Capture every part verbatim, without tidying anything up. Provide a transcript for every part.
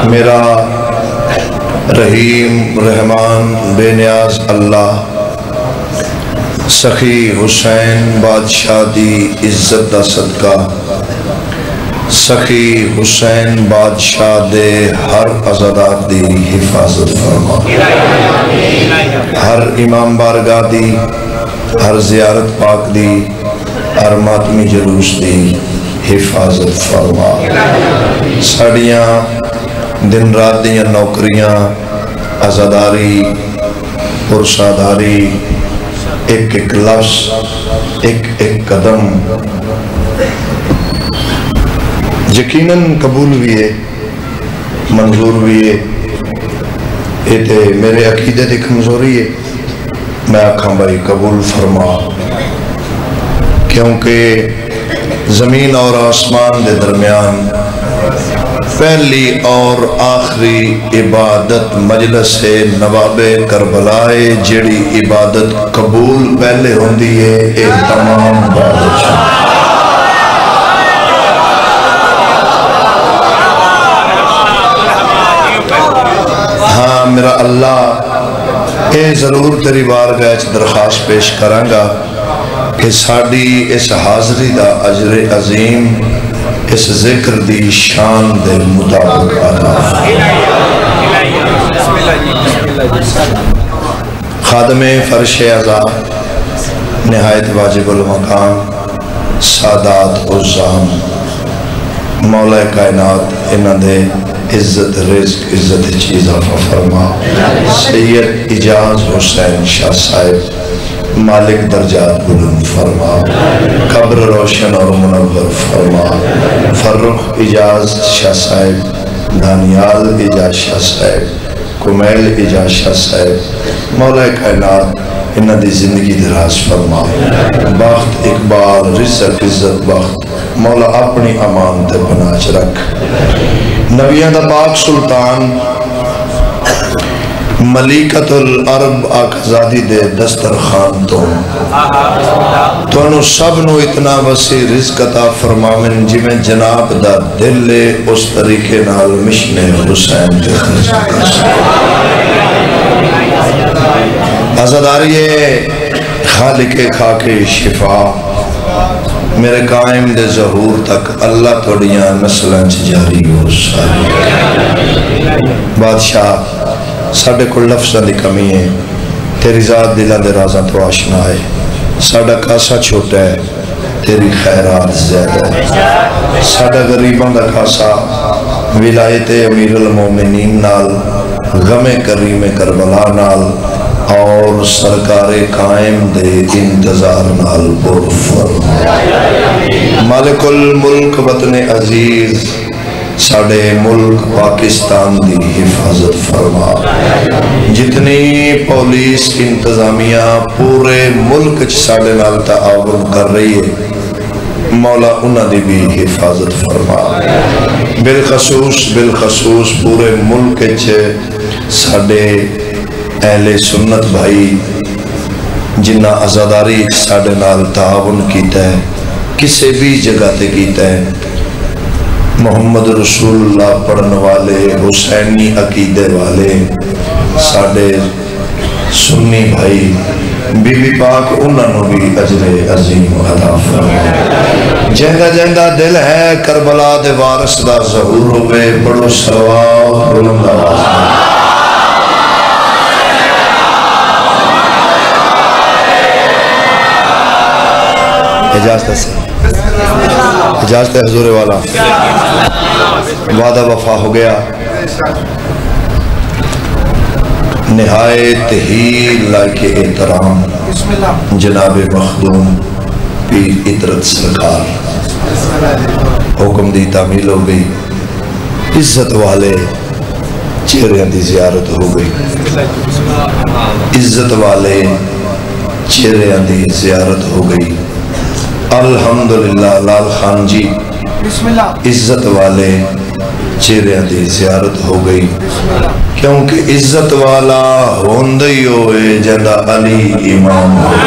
میرا رحیم رحمان بے نیاز اللہ سخی حسین بادشاہ دی عزت دا صدقہ سخی حسین بادشاہ دے ہر عزادار دی حفاظت فرما، ہر امام بارگاہ دی، ہر زیارت پاک دی، ہر ماتمی جلوس دی حفاظت فرما۔ ساڑیاں دن رات دیاں نوکریاں، عزاداری، پرساداری، ایک ایک لفظ، ایک ایک قدم یقیناً قبول بھی ہے، منظور بھی ہے۔ یہ تے میرے عقیدے دی کمزوری ہے، میں آکھاں بھائی قبول فرما، کیونکہ زمین اور آسمان دے درمیان پہلی اور آخری عبادت مجلس نواب کربلائے، جڑی عبادت قبول پہلے ہوندی ہے اے تمام بادشاہ۔ ہاں میرا اللہ اے ضرور تیری بارگاہ وچ درخواست پیش کراں گا کہ ساڈی اس حاضری دا اجر عظیم اس ذکر دی شان دے مطابق ادا۔ خادم فرش عزا نہایت واجب المقام سادات عزام مولا کائنات انہاں دے عزت رزق عزت چیزہ فرما۔ سید اجاز حسین شاہ صاحب مالک درجات بلند فرما، قبر روشن اور منور فرما۔ فرخ اجاز شاہ صاحب، دانیال اجاز شاہ صاحب، کمیل اجاز شاہ صاحب مولا کائنات انہاں دی زندگی دراز فرما۔ بخت اقبال رزق عزت بخت مولا اپنی امان تے پناہ رکھ۔ نبیان دا پاک سلطان ملیکت العرب آقازادی دے دسترخان تو تو انو سب نو اتنا وسیع رزق عطا فرماویں جی میں جناب دا دل اس طریقے نال مشن حسین دے خرج عزاداری خالق خاک شفا میرے قائم دے ظہور تک اللہ توڑیاں نسلیں جاری ہو ساری۔ بادشاہ ساڑھے کو لفظہ دی کمی ہے، تیری ذات دلہ دے رازہ تو آشنا ہے، ساڑھا کاسا چھوٹا ہے تیری خیرات زیادہ ہے۔ ساڑھا غریبان دا کاسا ولایت امیر المومنین نال، غم کریم کربلا نال اور سرکار قائم دے انتظار نال بور فرما۔ مالک الملک وطن عزیز ساڑھے ملک پاکستان دی حفاظت فرما۔ جتنی پولیس انتظامیہ پورے ملک ساڑھے نال تعاون کر رہی ہے، مولا انہاں دی بھی حفاظت فرما۔ بالخصوص بالخصوص پورے ملک ساڑھے اہل سنت بھائی جنہ عزاداری ساڑھے نال تعاون کیتا ہے، کسے بھی جگہ تے کیتا ہے، محمد رسول اللہ پڑھن والے، حسینی عقیدے والے ساڑھے سنی بھائی بی بی پاک انہوں بھی اجر عظیم عطا فرما۔ جہاں جہاں دل ہے کربلا دے وارث دا ظہور ہوئے، پڑھو صلوات بلند آواز میں۔ اجازت سے اجازت حضور والا وعدہ وفا ہو گیا۔ نہایت ہی لائق احترام جناب مخدوم پیر عطرت سرکار حکم دی تعمیل ہو گئی، عزت والے چہرے دی زیارت ہو گئی، عزت والے چہرے دی زیارت ہو گئی۔ الحمدللہ لال خان جی عزت والے چہرے دی زیارت ہو گئی، کیونکہ عزت والا ہوندی ہوئے جندہ علی امام ہوئے۔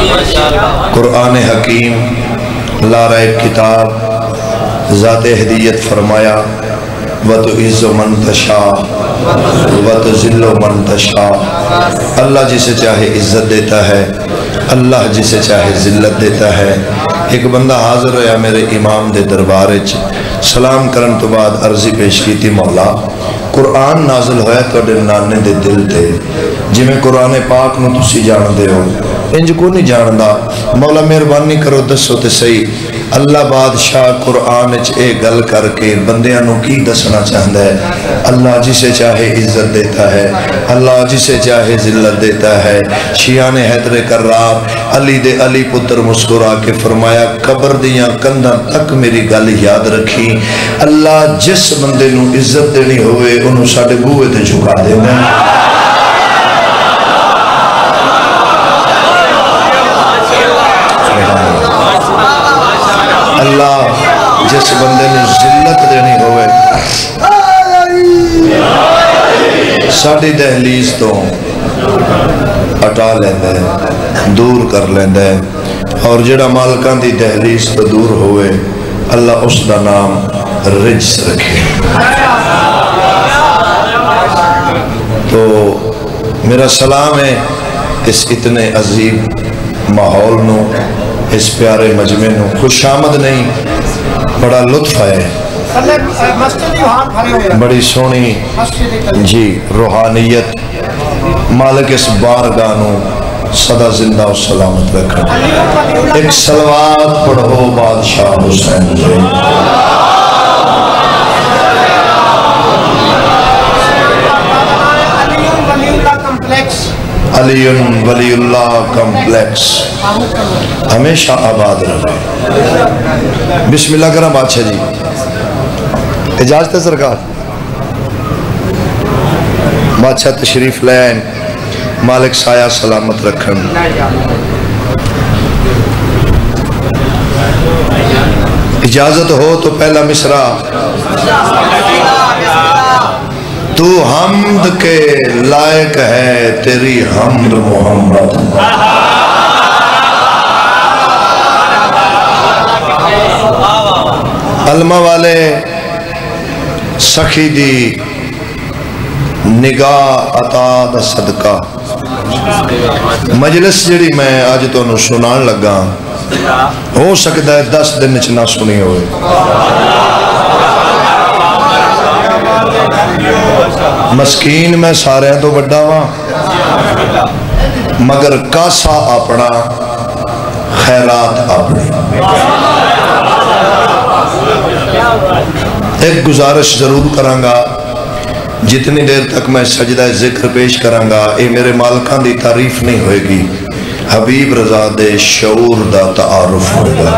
قرآن حکیم لارائب کتاب ذات ہدیت فرمایا وَتُعِزُّ مَن تَشَاءُ وَتُذِلُّ مَن تَشَاءُ اللہ جسے چاہے عزت دیتا ہے، اللہ جسے چاہے ذلت دیتا ہے۔ ایک بندہ حاضر ہویا میرے امام دے دربارچ، سلام کرن تو بعد عرضی پیش کی تھی مولا قرآن نازل ہویا تو اڈے نانے دے دل تے جی میں قرآن پاک نو تسی جان دے ہو انج کو نہیں جان دا مولا مہربانی کرو دسو تے صحیح اللہ بادشاہ قرآن اچ اے گل کر کے بندیاں نو کی دسنا چاہتا ہے اللہ جسے چاہے عزت دیتا ہے، اللہ جسے چاہے ذلت دیتا ہے۔ شیعہ نے حیدر کرار علی دے علی پتر مسکرا کے فرمایا قبر دیاں کنداں تک میری گل یاد رکھی، اللہ جس بندے نو عزت دینی ہوئے انہوں ساڑھے بوئے تے جھکا دے میں اللہ جس بندے نے ذلت دینی ہوئے ساڑھی دہلیز تو اٹا لیندے دور کر لیندے اور جڑا مالکان دی دہلیز تو دور ہوئے اللہ اس دا نام رجس رکھے۔ تو میرا سلام ہے اس اتنے عظیم ماحول نو، اس پیارے مجمع نو خوش آمد نہیں، بڑا لطف ہے، بڑی سونی جی روحانیت، مالک اس بارگاہ نو صدا زندہ و سلامت رکھا۔ ایک صلوات پڑھو بادشاہ حسین جی۔ علی ولی اللہ کمپلیکس ہمیشہ آباد رہے۔ بسم اللہ کرم بادشاہ جی، اجازت ہے سرکار؟ بادشاہ تشریف لین، مالک سایہ سلامت رکھن۔ اجازت ہو تو پہلا مصرع تو حمد کے لائق ہے تیری حمد محمد، علمہ والے سخی دی نگاہ عطا دا صدقہ مجلس جڑی میں آج تو انہوں سنان لگا ہو سکتا ہے دس دن چنا سنی ہوئے۔ مسکین میں سارے تو بڑا ہوا مگر کاسا اپنا خیرات اپنی۔ ایک گزارش ضرور کرانگا، جتنی دیر تک میں سجدہ ذکر پیش کرانگا اے میرے مالکان دی تعریف نہیں ہوئے گی، حبیب رضا دے شعور دا تعارف ہوگا،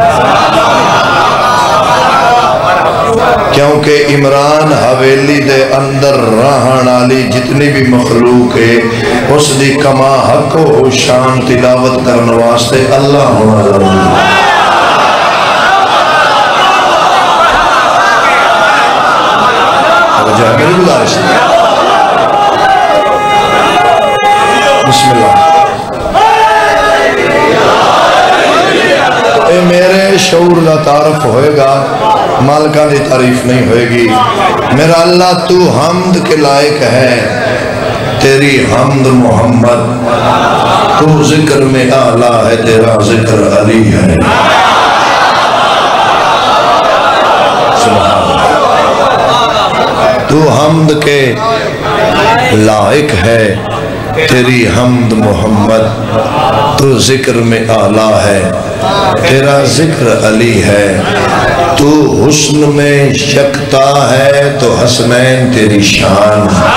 کیونکہ عمران حویلی دے اندر راہن آلی جتنی بھی مخلوق ہے اس دی کما حق و شان تلاوت کرنے واسطے اللہ ہونا ضروری ہے۔ میری گزارش بسم اللہ اے میرے شعور دا تعارف ہوئے گا، مالکہ دی تعریف نہیں ہوئے گی۔ میرا اللہ تو حمد کے لائق ہے تیری حمد محمد، تو ذکر میں اعلیٰ ہے تیرا ذکر علی ہے۔ تو حمد کے لائق ہے تیری حمد محمد، تو ذکر میں اعلیٰ ہے تیرا ذکر علی ہے۔ تو حسن میں یکتا ہے تو حسنین تیری شان،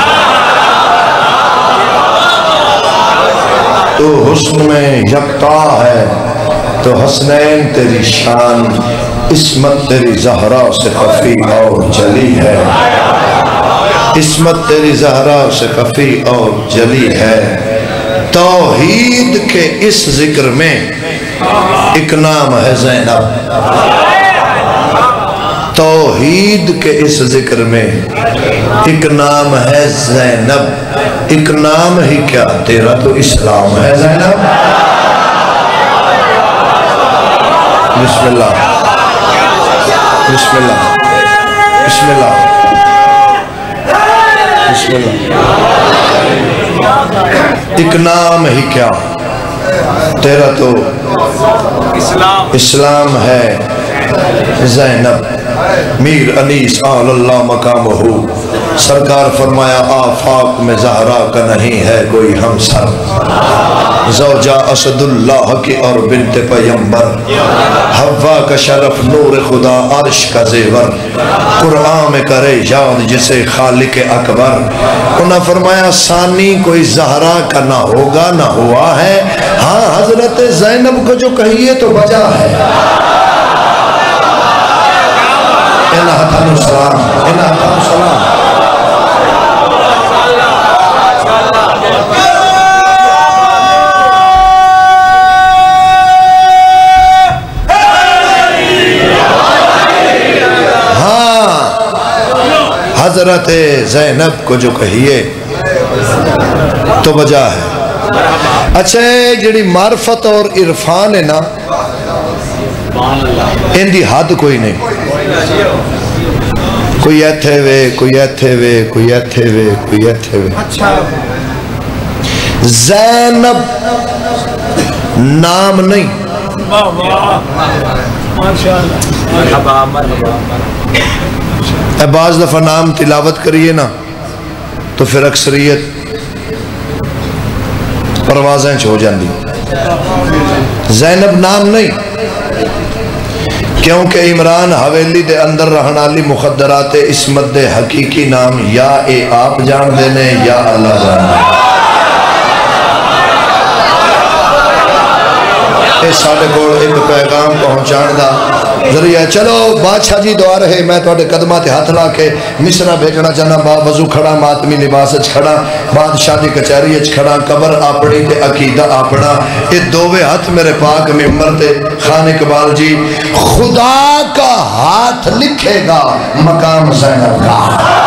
تو حسن میں یکتا ہے تو حسنین تیری شان، عصمت تیری زہرا سے خفی اور جلی ہے، عصمت تیری زہرا سے خفی اور جلی ہے۔ توحید کے اس ذکر میں ایک نام ہے زینب، توحید کے اس ذکر میں ایک نام ہے زینب، ایک نام ہی کیا تیرا تو اسلام ہے زینب۔ بسم اللہ بسم اللہ بسم اللہ بسم اللہ۔ ایک نام ہی کیا تیرا تو اسلام ہے زینب میر انیس آل اللہ مقام ہو۔ سرکار فرمایا آفاق میں زہرا کا نہیں ہے کوئی ہم سر، زوجہ اسد اللہ کی اور بنت پیمبر، حوا کا شرف نور خدا عرش کا زیور، قرآن میں کرے یاد جسے خالق اکبر۔ انہوں نے فرمایا ثانی کوئی زہرا کا نہ ہوگا نہ ہوا ہے، ہاں حضرت زینب کو جو کہیے تو بجا ہے۔ انہا تھانو سلام انہا تھانو سلام۔ حضرت زینب کو جو کہیے تو بجا ہے۔ اچھا جڑی معرفت اور عرفان ہے نا ان دی حد کوئی نہیں، کوئی ایتھے وے کوئی ایتھے وے کوئی ایتھے وے کوئی ایتھے وے۔ زینب نام نہیں، بعض دفعہ نام تلاوت کریے نا تو پھر اکثریت پروازیں چھو جاندی۔ زینب نام نہیں، کیونکہ عمران حویلی دے اندر رہنالی مخدرات اسمت دے حقیقی نام یا اے آپ جان دینے یا اللہ جان دینے۔ اے ساڑھے کوڑ ایک پیغام پہنچان دا ذریعہ۔ چلو بادشاہ جی دعا رہے، میں توڑے قدمات ہاتھ لا کے مصرہ بھیجنا چاہنا، با وضو کھڑا ماتمی لباس اچ کھڑا، بادشاہ دی کچاری اچ کھڑا، قبر آپڑی تے عقیدہ آپڑا۔ اے دووے ہاتھ میرے پاک ممبر تے خان اقبال جی، خدا کا ہاتھ لکھے گا مقام زینب کا۔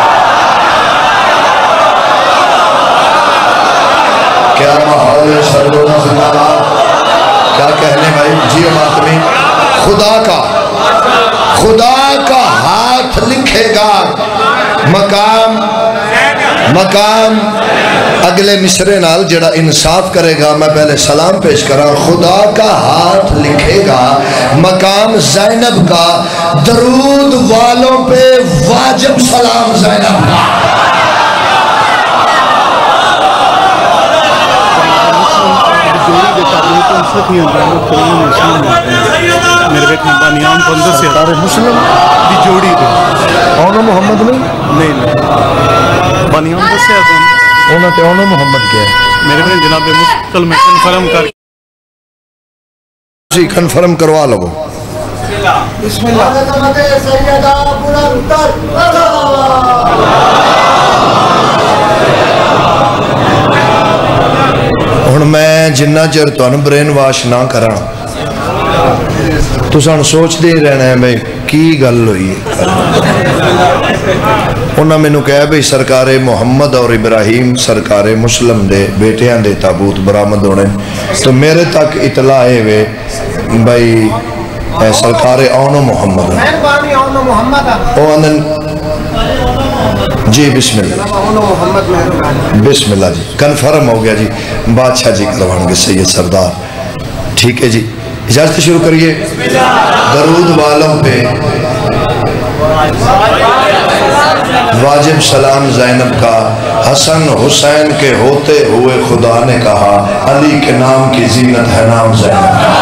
کیا محال سرگونا زندہ، کیا کہنے بھائی جی ماتمی، خدا کا خدا کا ہاتھ لکھے گا مقام مقام۔ اگلے مصرے نال جڑا انصاف کرے گا میں پہلے سلام پیش کرا، خدا کا ہاتھ لکھے گا مقام زینب کا، درود والوں پہ واجب سلام زینب کا۔ میرے بیٹھ میں بانیام پندر سے سارے مسلم دی جوڑی دے اونو محمد نہیں نہیں نہیں بانیام دس سے آدھوں اونا تے اونو محمد کیا ہے میرے بیٹھ جناب مستقل میں کنفرم کر جی کنفرم کروا لو۔ بسم اللہ سیدہ بلندر ہن میں جنہ چر تانوں برین واش نہ کراں تو سان سوچ دے رہنا ہے بھئی کی گل ہوئی ہے۔ انہوں میں نے کہا بھئی سرکار محمد اور ابراہیم سرکار مسلم دے بیٹیاں دے تابوت برآمد ہونے، تو میرے تک اطلاع ہے وے بھئی سرکار اونو محمد مہربانی اونو محمد اونن جی بسم اللہ بسم اللہ جی کنفرم ہو گیا جی، بادشاہ جی کروان گے سید سردار، ٹھیک ہے جی اجازت شروع کریے۔ درود والوں پہ واجب سلام زینب کا، حسن حسین کے ہوتے ہوئے خدا نے کہا علی کے نام کی زینت ہے نام زینب کا۔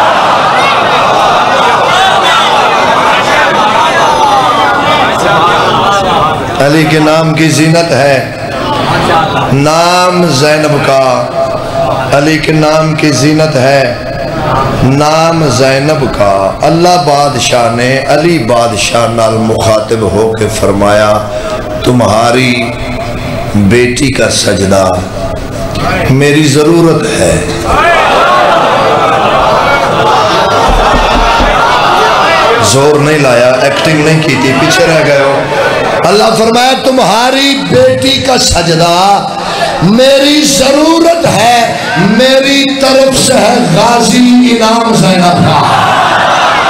علی کے نام کی زینت ہے نام زینب کا، علی کے نام کی زینت ہے نام زینب کا۔ اللہ بادشاہ نے علی بادشاہ نال مخاطب ہو کے فرمایا تمہاری بیٹی کا سجدہ میری ضرورت ہے۔ زور نہیں لایا، ایکٹنگ نہیں کی تھی، پیچھے رہ گئے ہو۔ اللہ فرمایا تمہاری بیٹی کا سجدہ میری ضرورت ہے، میری طرف سے ہے غازی انعام زینب کا۔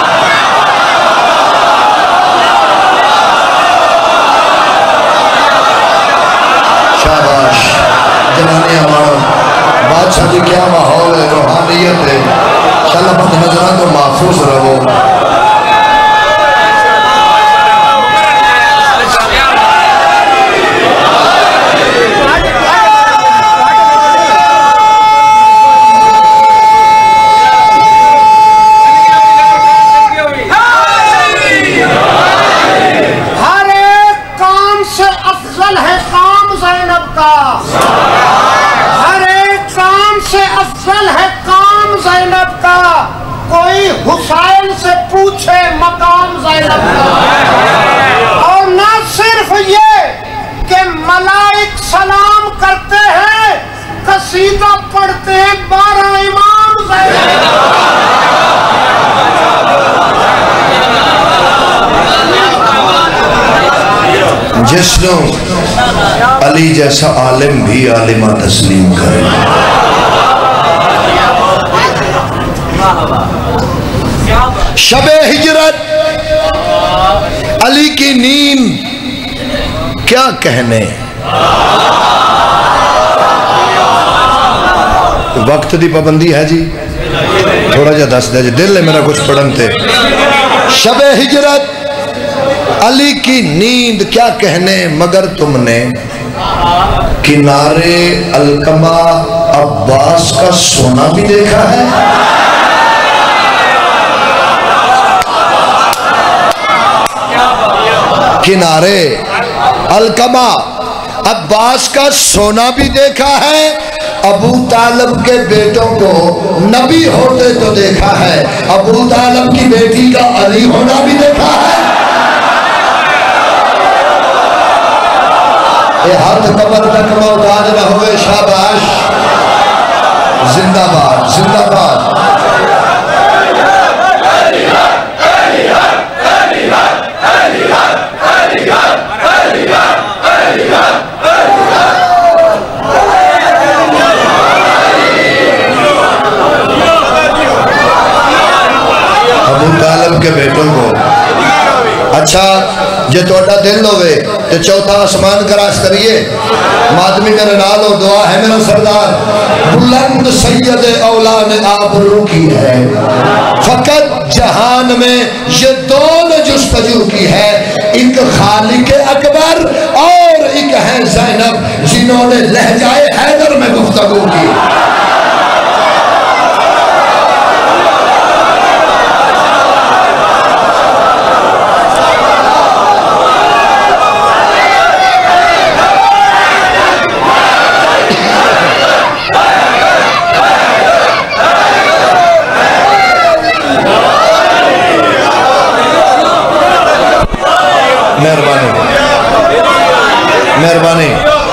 محفوظ رہو. حسین سے پوچھے مقام زینب کا. اور نہ صرف یہ کہ ملائک سلام کرتے ہیں، قصیدہ پڑھتے ہیں بارہ امام زینب کا. جس نو علی جیسا عالم بھی عالمہ تسلیم کرے. شب ہجرت علی کی نیند کیا کہنے. وقت دی پابندی ہے جی، تھوڑا جا دس دے جی، دل ہے میرا کچھ پڑھن تے. شب ہجرت علی کی نیند کیا کہنے، مگر تم نے کنارے القمہ عباس کا سونا بھی دیکھا ہے. کنارے القمہ عباس کا سونا بھی دیکھا ہے. ابو طالب کے بیٹوں کو نبی ہوتے تو دیکھا ہے، ابو طالب کی بیٹی کا علی ہونا بھی دیکھا ہے. اے ہاتھ قبر تک محتاج نہ ہوئے. شاباش، زندہ باد زندہ باد. ابو طالب کے بیٹوں کو. اچھا جے توڑا دل ہوئے تو چوتھا آسمان کا راست کریے. مادمی میرے نالو دعا ہے میرا سردار. بلند سید اولان آبرو کی ہے، فقط جہان میں یہ دون جستجو کی ہے. ایک خالق اکبر اور ایک ہے زینب، جنہوں نے لہجائے حیدر میں گفتگو کی. مہربانی مہربانی.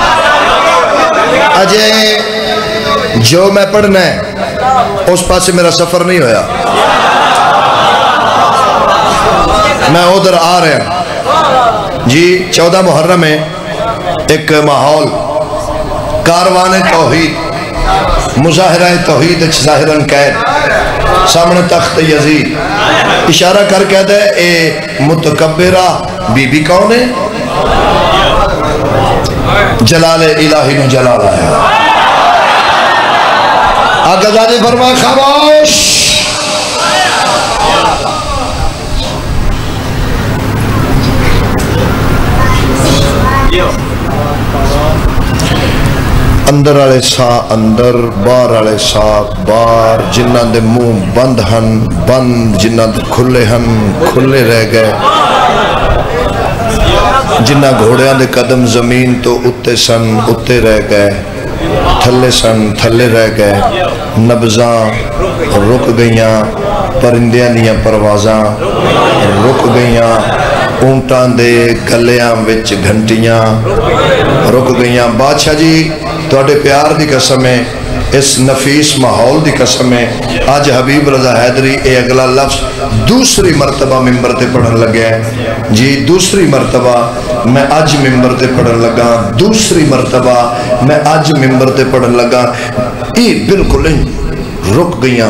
اجے جو میں پڑھنا ہے اس پاس سے میرا سفر نہیں ہویا. میں ادھر آ رہا ہوں جی. چودہ محرم میں ایک ماحول کاروان توحید، مظاہرہ توحید ظاہراً قید سامنے تخت یزید. اشارہ کر کہتا ہے اے متکبرہ بی بی کون ہے؟ جلال الہی نے جلال آیا. آقا زادی فرمائے خاموش. اندر والے سا اندر، باہر والے سا باہر. جنہ دے منہ بند ہن بند، جنہ دے کھلے ہن کھلے رہ گئے. جنہ گھوڑیاں دے قدم زمین تو اتے سن اتے رہ گئے، تھلے سن تھلے رہ گئے. نبضاں رک گئیاں، پرندیاں دیاں پروازاں رک گئیاں، اونٹاں دے گلیاں وچ گھنٹیاں رک گئیاں. بادشاہ جی توڑے پیار دی قسم ہے، اس نفیس ماحول دی قسم ہے. آج حبیب رضا حیدری اے اگلا لفظ دوسری مرتبہ ممبر تے پڑھن لگے ہیں جی. دوسری مرتبہ میں آج ممبر تے پڑھن لگا، دوسری مرتبہ میں آج ممبر تے پڑھن لگا. اے بالکل رک گئیاں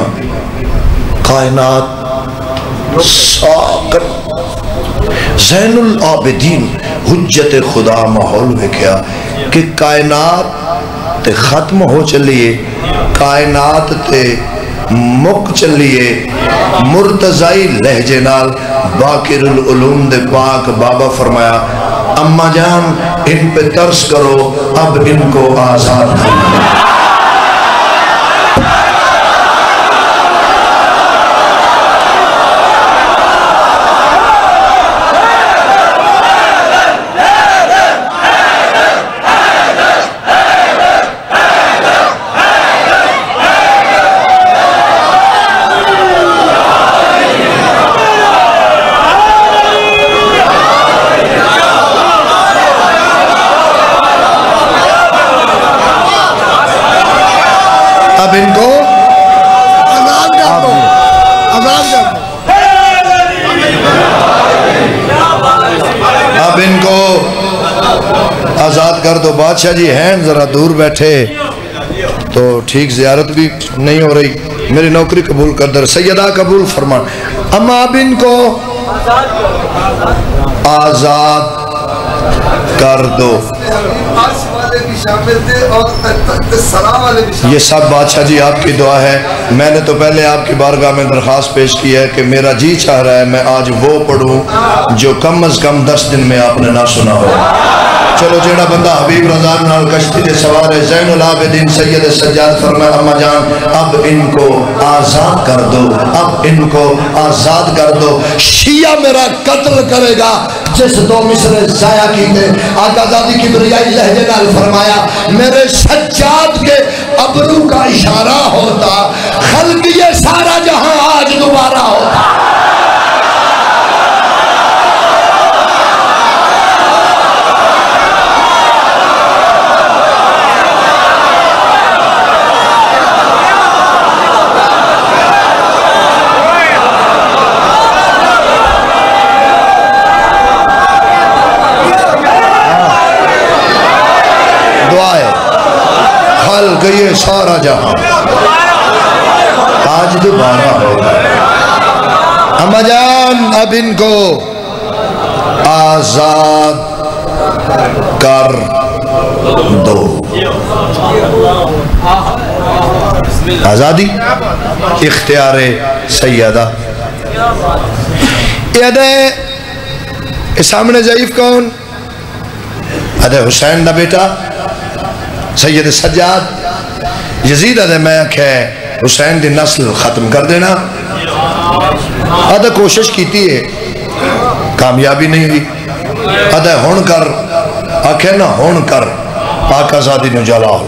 کائنات ساکت. زین العابدین حجت خدا ماحول میں کیا کہ کائنات تے ختم ہو چلیے، کائنات تے مک چلیے مرتضائی لہجے نال باقر العلوم دے پاک بابا فرمایا اماں جان ان پہ ترس کرو اب ان کو آزاد کرو اب ان کو آزاد کر دو آزاد کر دو اب ان کو آزاد کر دو بادشاہ جی ہیں ذرا دور بیٹھے تو ٹھیک زیارت بھی نہیں ہو رہی میری نوکری قبول کر در سیدہ قبول فرمان اما اب ان کو آزاد کر دو یہ سب بادشاہ جی آپ کی دعا ہے میں نے تو پہلے آپ کی بارگاہ میں درخواست پیش کی ہے کہ میرا جی چاہ رہا ہے میں آج وہ پڑھوں جو کم از کم دس دن میں آپ نے نہ سنا ہو چلو جیڑا بندہ حبیب رضان نال کشتی دے سوار ہے زین العابدین سید سجاد فرمایا اما جان اب ان کو آزاد کر دو اب ان کو آزاد کر دو شیعہ میرا قتل کرے گا جس دو مصرے ضائع کی دے آقا زادی کی بریائی لہجے نال فرمایا میرے سجاد کے ابرو کا اشارہ ہوتا خلق یہ سارا جہاں آج دوبارہ ہوتا گئے سارا جہاں آج دوبارہ ہوگا اما جان اب ان کو آزاد کر دو آزادی اختیار سیدہ یہ سامنے ضعیف کون ادھے حسین دا بیٹا سید سجاد یزید ادھے میں کہ حسین دی نسل ختم کر دینا ادھے کوشش کیتی ہے کامیابی نہیں ہوئی ادھے ہون کر آکھے نہ ہون کر پاک آزادی نو جلال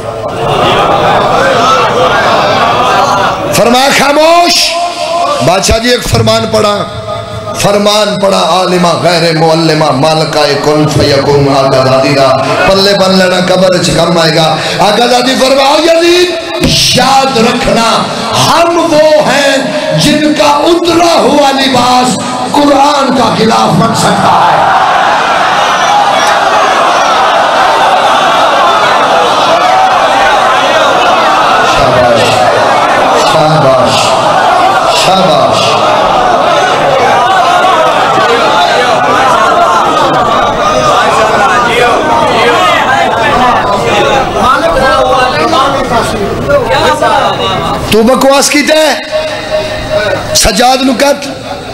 فرمایا خاموش بادشاہ جی ایک فرمان پڑھا فرمان پڑا عالمہ غیر معلمہ مالکہ کن فیکون آقا دادی دا پلے بن لینا قبر چکم آئے گا آقا دادی فرماؤ یزید یاد رکھنا ہم وہ ہیں جن کا اترا ہوا لباس قرآن کا خلاف بن سکتا ہے شاباش شاباش شاباش تو بکواس کی تے سجاد نکت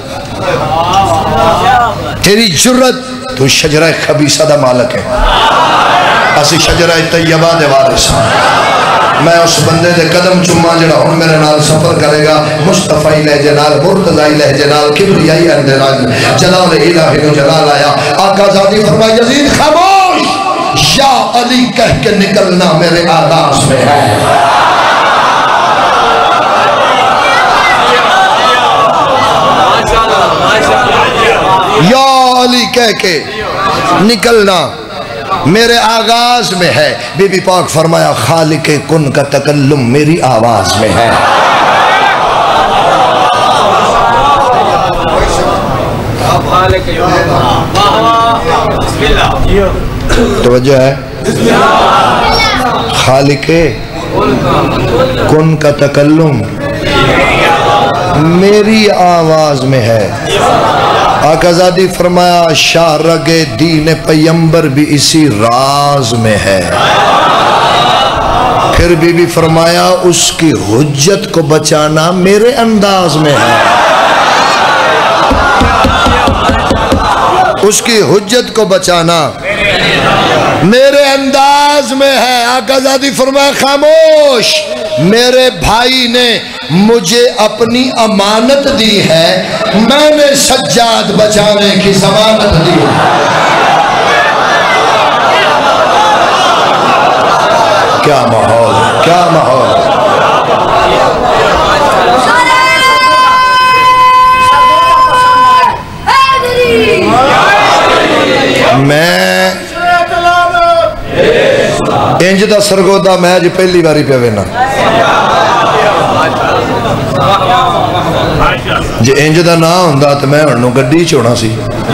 تیری جرت تو شجرہ خبیصہ دا مالک ہے اسی شجرہ طیبہ دے وارث میں اس بندے دے قدم چما جڑا ہن میرے نال سفر کرے گا مصطفی لہجے نال مرتضی لہجے نال کبریائی اندراج جلال الہی نو جلال آیا آقا زادی فرمایا یزید خاموش یا علی کہہ کے نکلنا میرے آغاز میں ہے یا علی کہہ کے نکلنا میرے آغاز میں ہے بی بی پاک فرمایا خالق کن کا تکلم میری آواز میں ہے توجہ ہے خالق کن کا تکلم میری آواز میں ہے آقا زادی فرمایا شاہ رگ دین پیمبر بھی اسی راز میں ہے پھر بی بی فرمایا اس کی حجت کو بچانا میرے انداز میں ہے، اس کی حجت کو بچانا میرے انداز میں ہے۔ آقا زادی فرمایا خاموش، میرے بھائی نے مجھے اپنی امانت دی ہے، میں نے سجاد بچانے کی ضمانت دی ہے۔ کیا ماحول، کیا ماحول! میں انج دا سرگودا میں جو پہلی باری پہ وینا جی انج دا نہ ہوندا تو میں انہوں گڈی چھوڑا سی۔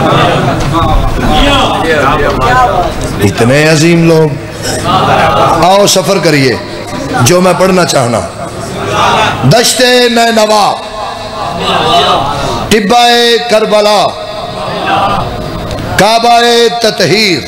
اتنے عظیم لوگ، آؤ سفر کریے جو میں پڑھنا چاہنا۔ دشت نینوا، ٹبہ کربلا، کعبہ تطہیر،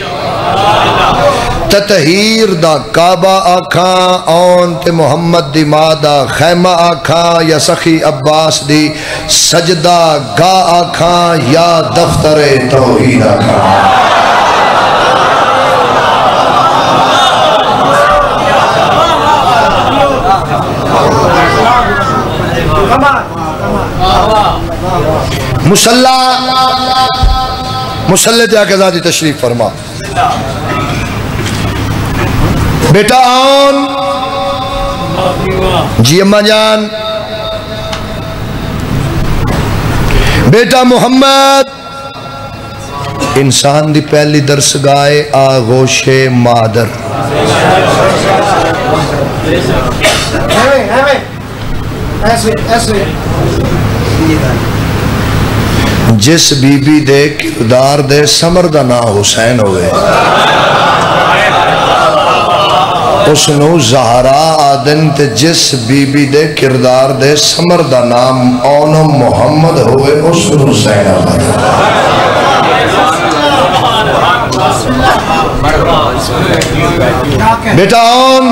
تطہیر دا کعبہ آکھاں اون تے محمد دی مادہ خیمہ آکھاں یا سخی عباس دی سجدہ گاہ آکھاں یا دفتر توحید آکھاں۔ مسلح مسلح تے آکے ذاتی تشریف فرما۔ بیٹا آن جی اماں جان، بیٹا محمد انسان دی پہلی درسگاہ آغوش مادر۔ جس بی بی دے کردار دے سمر دا نا حسین ہوئے، اس نو زہرا آدن تے جس بی بی دے کردار دے سمر دا نام اونو محمد ہوئے، اس نو حسین آباد۔ بیٹا اون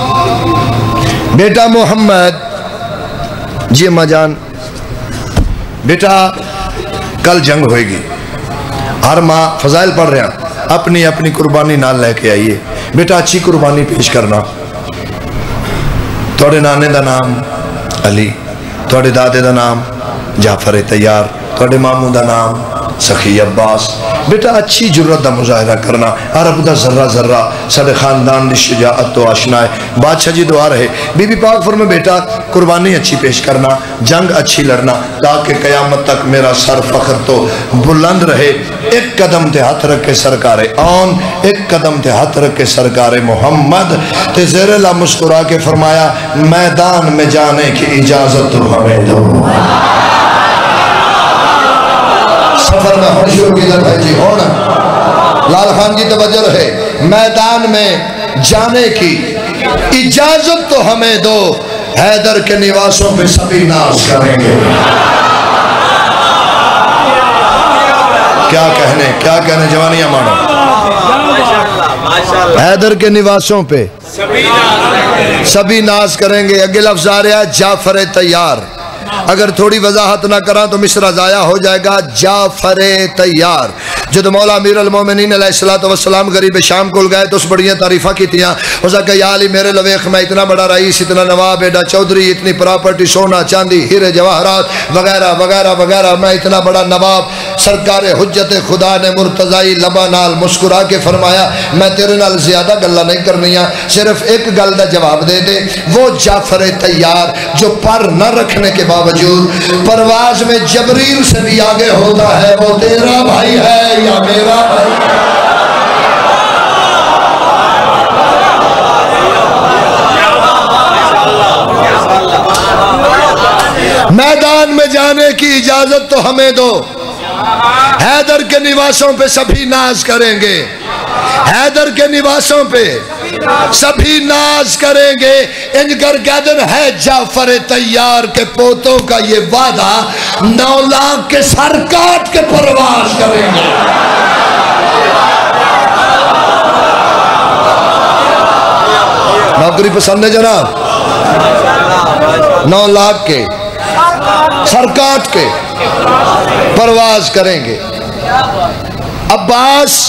بیٹا محمد جی اماں جان، بیٹا کل جنگ ہوئے گی، ہر ماں فضائل پڑھ رہے ہیں، اپنی اپنی قربانی نال لے کے آئیے۔ بیٹا اچھی قربانی پیش کرنا۔ توڑے نانے دا نام علی، توڑے دادے دا نام جعفر تیار، توڑے ماموں دا نام سخی عباس۔ بیٹا اچھی جرت دا مظاہرہ کرنا، عرب دا ذرہ ذرہ سارے خاندان دی شجاعت تو آشنا ہے۔ بادشاہ جی دعا رہے، بی بی پاک فرمے بیٹا قربانی اچھی پیش کرنا، جنگ اچھی لڑنا، تاکہ قیامت تک میرا سر فخر تو بلند رہے۔ ایک قدم تے ہاتھ رکھ کے سرکار آن، ایک قدم تے ہاتھ رکھ کے سرکار محمد تے زیر اللہ مسکرا کے فرمایا میدان میں جانے کی اجازت تو ہمیں دو۔ سفر میں ہون شروع کی لڑ ہے جی ہونا، لال خان جی توجہ رہے، میدان میں جانے کی اجازت تو ہمیں دو، حیدر کے نواسوں پہ سبھی ناز کریں گے۔ کیا کہنے کیا کہنے جوانیاں مانو، حیدر کے نواسوں پہ سبھی ناز کریں گے۔ اگے لفظ آ رہا ہے جعفر تیار، اگر تھوڑی وضاحت نہ کرا تو مصرع ضائع ہو جائے گا۔ جعفر تیار جد مولا امیر المومنین علیہ السلام غریب شام کو گئے تو اس بڑیاں تعریفہ کی تیاں، اس نے کہا یا علی میرے لویخ میں اتنا بڑا رئیس، اتنا نواب، ایڈا چودری، اتنی پراپرٹی، سونا چاندی، ہیرے جواہرات وغیرہ وغیرہ وغیرہ، میں اتنا بڑا نواب۔ سرکار حجت خدا نے مرتضائی لبا نال مسکرا کے فرمایا میں تیرے نال زیادہ گلہ نہیں کرنیاں، صرف ایک گل دا جواب دے دے۔ وہ جعفر تیار جو پر نہ رکھنے کے باوجود پرواز میں جبریل سے بھی آگے ہوتا ہے، وہ تیرا بھائی ہے یا میرا بھائی ہے؟ میدان میں جانے کی اجازت تو ہمیں دو، حیدر کے نواسوں پہ سبھی ناز کریں گے، حیدر کے نواسوں پہ سبھی ناز کریں گے۔ ان کر کہہ دن ہے جعفر تیار کے پوتوں کا یہ وعدہ، نو لاکھ کے سر کاٹ کے پرواز کریں گے۔ نوکری پسند ہے جناب؟ نو لاکھ کے سرکات کے پرواز کریں گے. عباس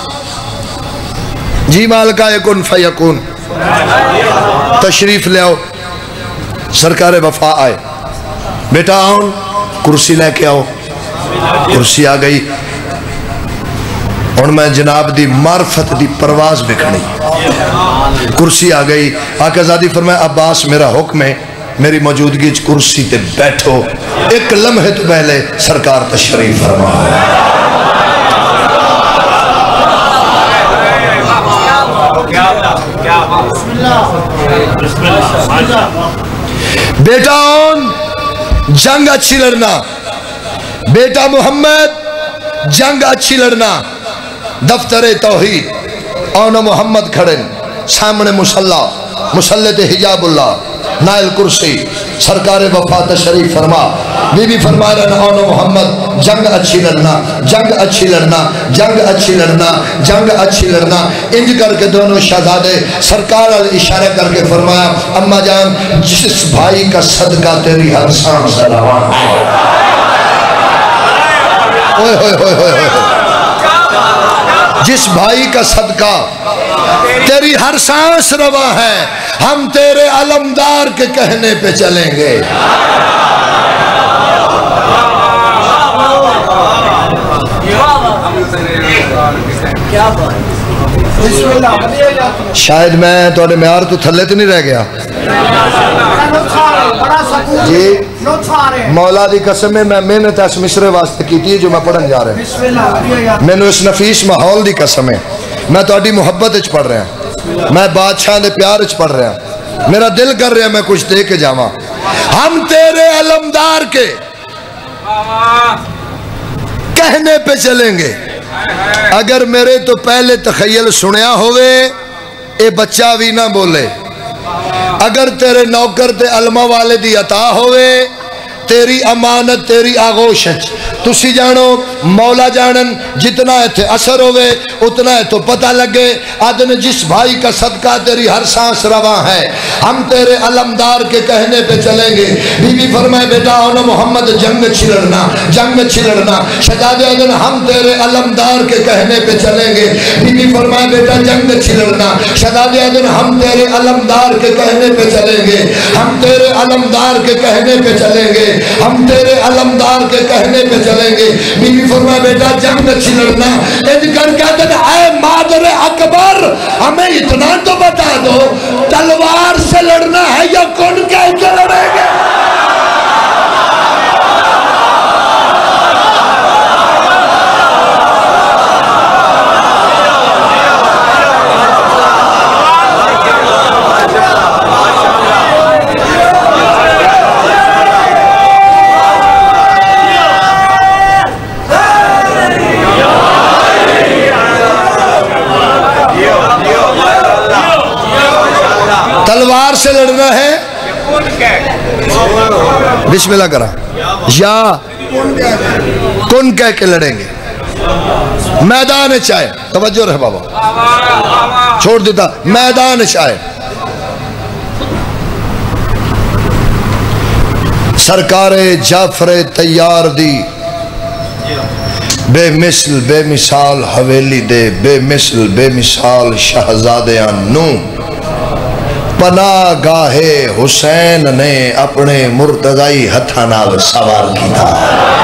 جی مالکہ کن فیکون تشریف لے آؤ. سرکار وفا آئے. بیٹا آؤ کرسی لے کے آؤ. کرسی آ گئی. اور میں جناب دی معرفت دی پرواز بکھنی. کرسی آ گئی. آقا زادی فرمایا عباس میرا حکم ہے میری موجودگی کرسی تے بیٹھو. ایک لمحے تو پہلے سرکار تشریف فرما. بیٹا اون جنگ اچھی لڑنا. بیٹا محمد جنگ اچھی لڑنا. دفتر توحید اون محمد کھڑن سامنے مسلح مسلح حجاب اللہ نائل کرسی. سرکار وفا تشریف فرما. بی بی فرما رہا اون محمد جنگ اچھی لڑنا جنگ اچھی لڑنا جنگ اچھی لڑنا جنگ اچھی لڑنا. انج کر کے دونوں شہزادے سرکار اشارہ کر کے فرمایا اماں جان جس بھائی کا صدقہ تیری ہر سانس رواں ہے. ہوئے ہوئے ہوئے ہوئے جس بھائی کا صدقہ تیری ہر سانس رواں ہے ہم تیرے علمدار کے کہنے پہ چلیں گے. شاید میں توڑے معیار تو تھلے تو نہیں رہ گیا جی. مولا دی قسم میں محنت اس مصرے واسطے کی تھی جو میں پڑھن جا رہے ہیں. میں نے اس نفیس ماحول دی قسم ہے. میں توڑی محبت اچھ پڑھ رہے ہیں. میں بادشاہ دے پیار اچھ پڑھ رہے ہیں. میرا دل کر رہے ہیں میں کچھ دے کے جاواں. ہم تیرے علمدار کے کہنے پہ چلیں گے. اگر میرے تو پہلے تخیل سنیا ہوئے اے بچہ بھی نہ بولے. اگر تیرے نوکر تے علمہ والے دی عطا ہوئے تیری امانت تیری آغوش ہے. تسی جانو مولا جانن جتنا ہے تھے اثر ہوئے اتنا ہے تو پتہ لگے. آدن جس بھائی کا صدقہ تیری ہر سانس رواں ہے ہم تیرے علمدار کے کہنے پہ چلیں گے. بی بی فرمائے بیٹا اونا محمد جنگ چھلڑنا جنگ چھلڑنا. شہزادے آدن ہم تیرے علمدار کے کہنے پہ چلیں گے. بی بی فرمائے بیٹا جنگ چھلڑنا. شہزادے آدن ہم تیرے علمدار کے کہنے پہ چلیں گے. ہم تیرے علمدار کے کہنے پہ چلیں گے. ہم تیرے علمدار کے کہنے پہ چلیں گے. بی بی فرمایا بیٹا جنگ اچھی لڑنا. اج کر کہتے ہیں اے مادر اکبر ہمیں اتنا تو بتا دو تلوار سے لڑنا ہے یا کون کہہ کے لڑیں گے. تلوار سے لڑنا ہے بسم اللہ کرا یا کن کہہ کے لڑیں گے. میدان چاہے توجہ رہے بابا چھوڑ دیتا. میدان چاہے سرکار جعفر تیار دی بے مثل بے مثال حویلی دے بے مثل بے مثال شہزادیاں نو پناہ گاہ حسین نے اپنے مرتضی ہتھا نال سوار کی تھا.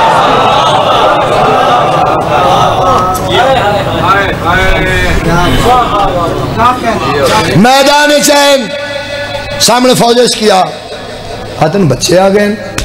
میدان چین سامنے فوجش کیا ہاتھن بچے آ گئے.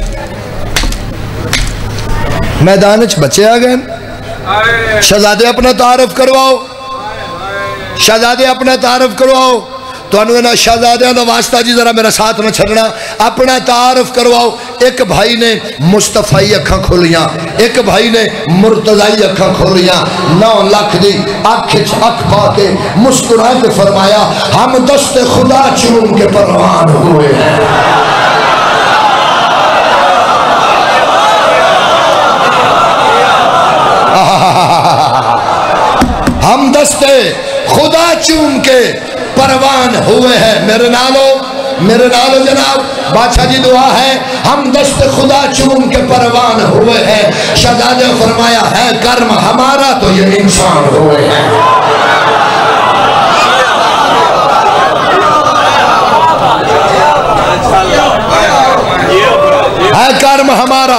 میدان چ بچے آ گئے. شہزادے اپنا تعارف کرواؤ. شہزادے اپنا تعارف کرواؤ. تو انہوں نے شہزادیاں دا واسطہ جی ذرا میرا ساتھ نہ چھڑنا. اپنا تعارف کرواؤ. ایک بھائی نے مصطفی اکھاں کھولیاں ایک بھائی نے مرتضی اکھاں کھولیاں. نو لاکھ دی آنکھ اکھ پا کے مسکرا کے فرمایا ہم دست خدا چوم کے پروان ہوئے ہیں. ہم دست خدا چوم کے پروان انسان ہوئے ہیں. میرے نالو میرے نالو جناب بادشاہ جی دعا ہے. ہم دست خدا چوم کے پروان ہوئے ہیں. شہزادے فرمایا ہے کرم ہمارا تو یہ انسان ہوئے ہیں. ہے کرم ہمارا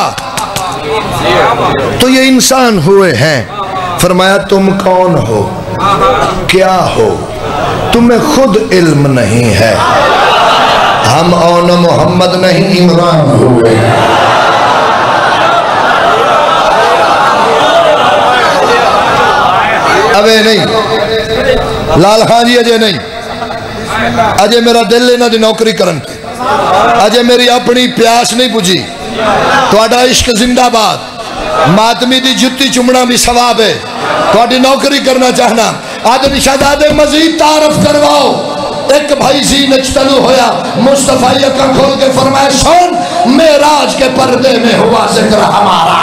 تو یہ انسان ہوئے ہیں. فرمایا تم کون ہو کیا ہو تمہیں خود علم نہیں ہے. ہم اون محمد نہیں عمران ہوئے. ابے نہیں لال خان جی اجے نہیں اجے میرا دل انہاں دی نوکری کرن اجے میری اپنی پیاس نہیں بجھی. تہاڈا عشق زندہ باد. ماتمی دی جتی چمڑا بھی ثواب ہے. تہاڈی نوکری کرنا چاہنا. آج شہزادے مزید تعارف کرواؤ. ایک بھائی زی نچتلو ہویا مصطفیٰ یکا کھول کے فرمائے سن معراج کے پردے میں ہوا ذکر ہمارا.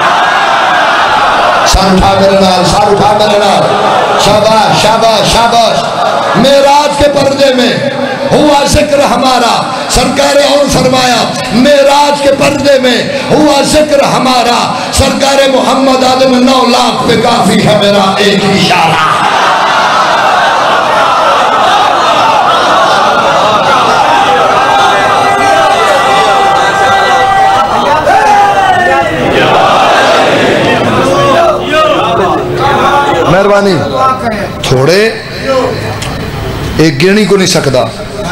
سر اٹھا میرے نال سر اٹھا میرے نال. شاباش شاباش شاباش. معراج کے پردے میں ہوا ذکر ہمارا. سرکار اور فرمایا معراج کے پردے میں ہوا ذکر ہمارا. سرکار محمد آدم نو لاکھ پہ کافی ہے میرا ایک اشارہ. مہربانی تھوڑے ایک گرنی کو نہیں سکتا.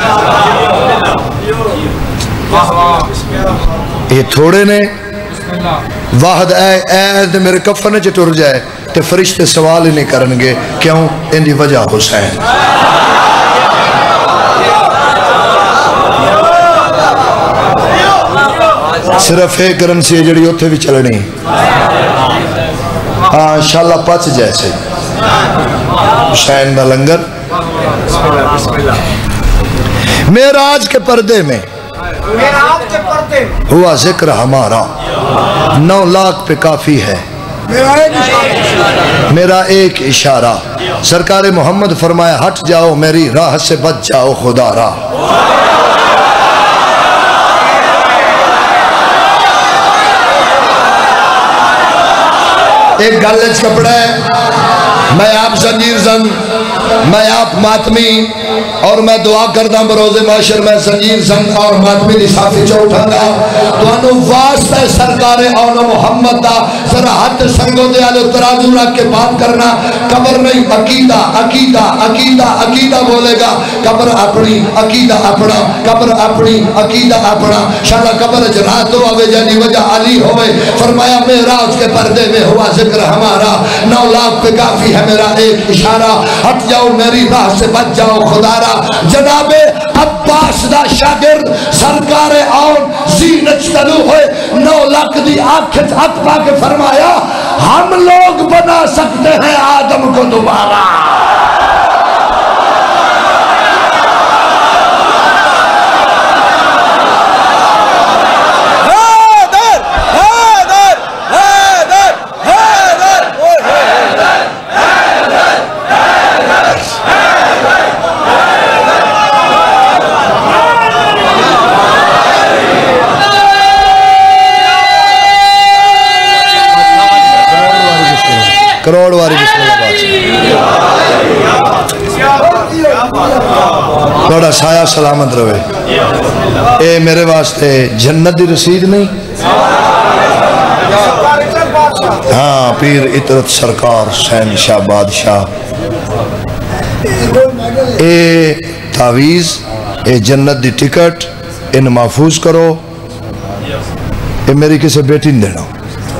یہ تھوڑے نے واحد اے اے میرے کفن چ ٹر جائے تے فرشتے سوال ہی نہیں کرنگے کیوں ان دی وجہ حسین. صرف ایک کرنسی ہے جڑی اتھے بھی چلنی. ہاں انشاءاللہ پچ جیسے حسین دا لنگر. معراج کے پردے میں ہوا ذکر ہمارا. نو لاکھ پہ کافی ہے میرا ایک اشارہ. سرکار محمد فرمایا ہٹ جاؤ میری راہ سے بچ جاؤ خدا را. ایک گلچ کپڑا ہے. میں آپ زنجیر زن میں آپ ماتمی اور میں دعا کردہ بروز معاشر میں زنجیر زن اور ماتمی دی صافی چوٹھا گا. تو انو واسطہ سرکار اون محمد دا ذرا حد سنگو دے آلو ترازو رکھ کے بات کرنا. قبر نہیں عقیدہ عقیدہ عقیدہ عقیدہ بولے گا. قبر اپنی عقیدہ اپنا قبر اپنی عقیدہ اپنا. شاءاللہ قبر جرات ہو آوے جانی وجہ علی ہوئے. فرمایا معراج کے پردے میں ہوا ذکر ہمارا. نو لاکھ پہ کافی ہے میرا ایک اشارہ. ہٹ جاؤ میری راہ سے بچ جاؤ خدا را. جناب عباس دا شاگرد سرکار آن زی نچتلو ہوئے نو لاکھ دی آنکھت ہاتھ پا کے فرمایا ہم لوگ بنا سکتے ہیں آدم کو دوبارہ. کروڑ واری بسم اللہ بات تھوڑا سایہ سلامت روے. اے میرے واسطے جنت دی رسید نہیں. ہاں پیر اطرت سرکار حسین شاہ بادشاہ. اے تعویز اے جنت دی ٹکٹ ان محفوظ کرو. اے میری کسے بیٹی نہیں دینا.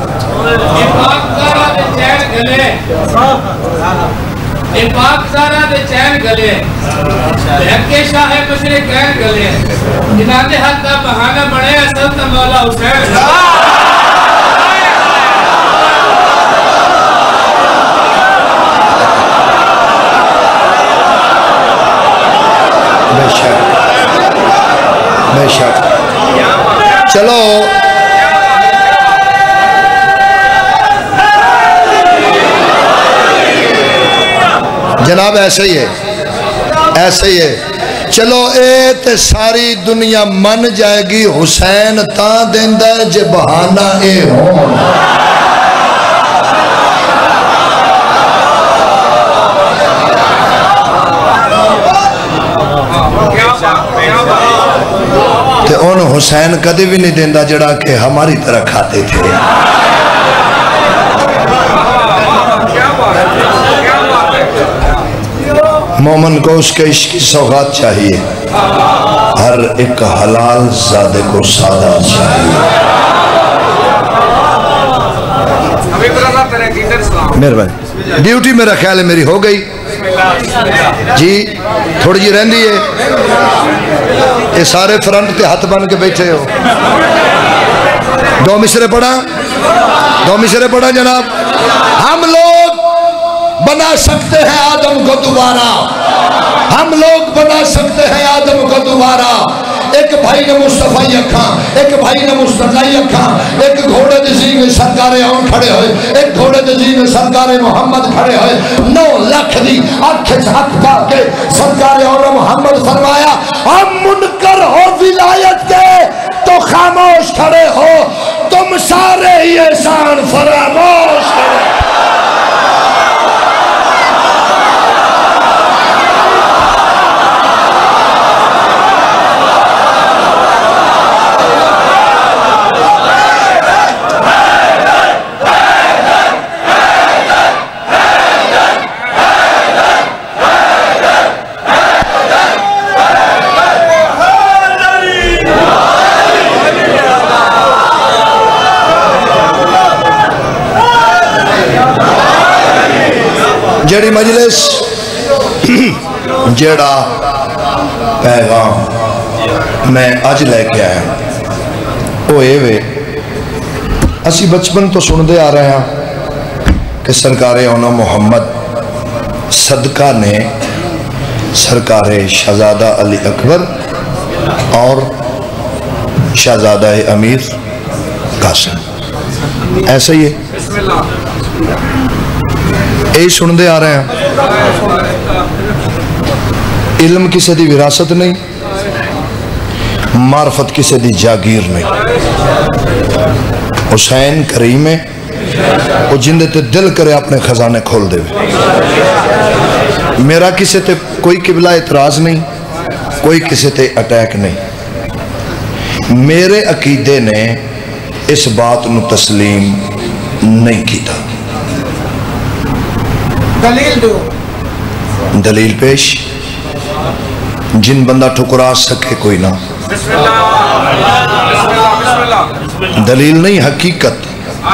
یہ پاک زارہ دے چین گلے لہکے شاہ مشرق کین گلے جنہاں دے حد کا بہانہ بڑھے اصل تا مولا حسین. بے شک بے شک. چلو جناب ایسے ہی ہے ایسے ہی ہے. چلو اے تے ساری دنیا من جائے گی حسین تاں دیندہ ہے جے بہانہ اے ہون تے ان حسین کدی بھی نہیں دیندہ جڑا کہ ہماری طرح کھاتے تھے مومن کو اس کے عشق کی سوغات چاہیے ہر ایک حلال زادے کو سادہ چاہیے مہربانی ڈیوٹی میرا خیال ہے میری ہو گئی جی تھوڑی جی رہندی ہے یہ سارے فرنٹ تے ہاتھ بن کے بیٹھے ہو دو مصرے پڑھا دو مصرے پڑھا جناب ہم لوگ بنا سکتے ہیں آدم کو دوبارہ ہم لوگ بنا سکتے ہیں آدم کو دوبارہ ایک بھائی نے مصطفی اکھاں ایک بھائی نے مصطفی اکھاں ایک گھوڑے دزین سرکار آن کھڑے ہوئے ایک گھوڑے دزین سرکار محمد کھڑے ہوئے نو لکھ دی آنکھ چھک پا کے سرکار آن محمد فرمایا ہم منکر ہو ولایت کے تو خاموش کھڑے ہو تم سارے ہی احسان فراموش کھڑے جڑی مجلس جڑا پیغام میں آج لے کے آیا وہ اے وے اسی بچپن تو سن دے آ رہے ہیں کہ سرکار اونا محمد صدقہ نے سرکار شہزادہ علی اکبر اور شہزادہ امیر قاسم ایسا ہی ہے اے سن دے آ رہے ہیں علم کسی دی وراثت نہیں معرفت کسی دی جاگیر نہیں حسین کریم ہے وہ جندے تے دل کرے اپنے خزانے کھول دے میرا کسی تے کوئی قبلہ اعتراض نہیں کوئی کسی تے اٹیک نہیں میرے عقیدے نے اس بات نو تسلیم نہیں کیتا دلیل دو دلیل پیش جن بندہ ٹھکرا سکے کوئی نہ دلیل نہیں حقیقت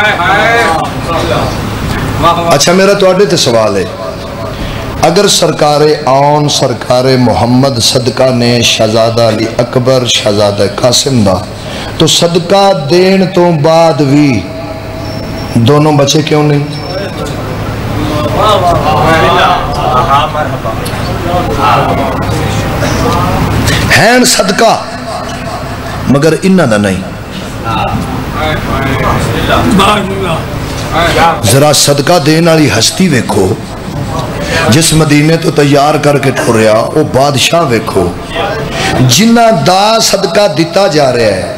اچھا میرا تو آڈے تے سوال ہے اگر سرکار آن سرکار محمد صدقہ نے شہزادہ علی اکبر شہزادہ قاسم دا تو صدقہ دین تو بعد بھی دونوں بچے کیوں نہیں ہیں صدقہ مگر انہ دا نہیں ذرا صدقہ دین والی ہستی ویکھو جس مدینے تو تیار کر کے ٹھوریا وہ بادشاہ ویکھو جنہ دا صدقہ دیتا جا رہا ہے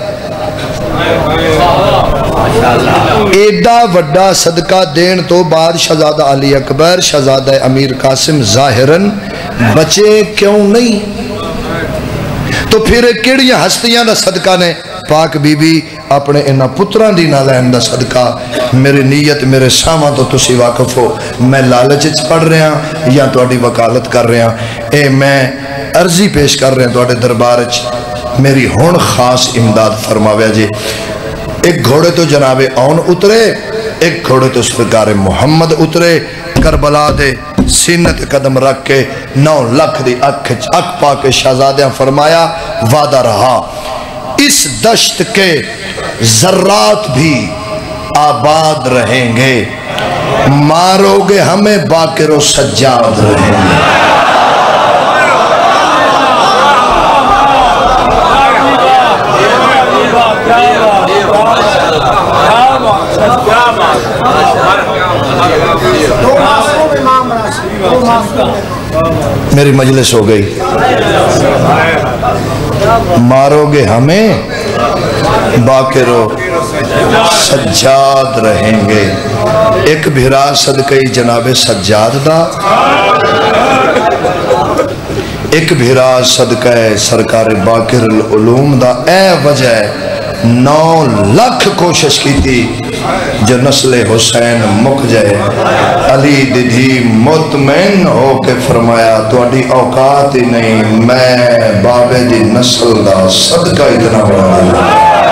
ایڈا وڈا صدقہ دین تو بعد شہزادہ علی اکبر شہزادہ امیر قاسم ظاہراً بچے کیوں نہیں تو پھر کیڑیاں ہستیاں دا صدقہ نے پاک بی بی اپنے انہا پتران دی نہ لین دا صدقہ میری نیت میرے سامان تو تسی واقف ہو میں لالچ پڑھ رہے ہیں یا تو اڈی وکالت کر رہے ہیں اے میں عرضی پیش کر رہے ہیں تو اڈے دربار میری ہون خاص امداد فرماویا جی ایک گھوڑے تو جناب اون اترے ایک گھوڑے تو سرکار محمد اترے کربلا دے سینت قدم رکھ کے نو لکھ دی اکھ اکھ پا کے شہزادیاں فرمایا وعدہ رہا اس دشت کے ذرات بھی آباد رہیں گے مارو گے ہمیں باقر و سجاد رہیں گے میری مجلس ہو گئی. مارو گے ہمیں باقرو سجاد رہیں گے. ایک بھیرا صدقہ جناب سجاد دا، ایک بھیرا صدقہ سرکار باقر العلوم دا. اے وجہ نو لاکھ کوشش کی تھی جو نسل حسین مک جائے. علی دیدھی مطمئن ہو کے فرمایا تواڈی اوقات ہی نہیں، میں بابے دی نسل دا صدقہ اتنا بڑا دیا.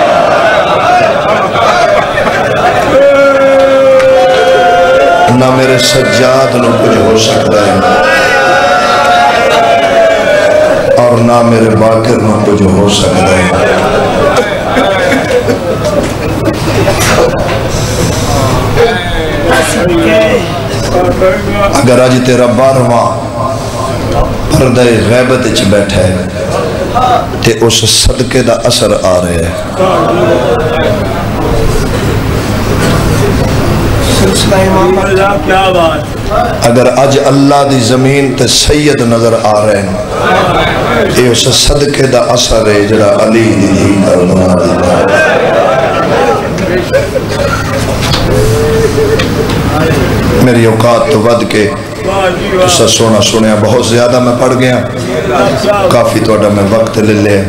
نہ میرے سجاد نو کچھ ہو سکتا ہے اور نہ میرے باقر نو کچھ ہو سکتا ہے. اگر آج تیرا بارواں پردہ غیبت اچھ بیٹھا ہے تے اس صدقے دا اثر آ رہے ہے. اگر آج اللہ دی زمین تے سید نظر آ رہے ہیں یہ اس صدقے دا اثر ہے جڑا علی دی دی کر بنا دیتا ہے. میری اوقات تو ود کے تسا سونا سنیا بہت زیادہ میں پڑھ گیا، کافی توڑا میں وقت لے لے.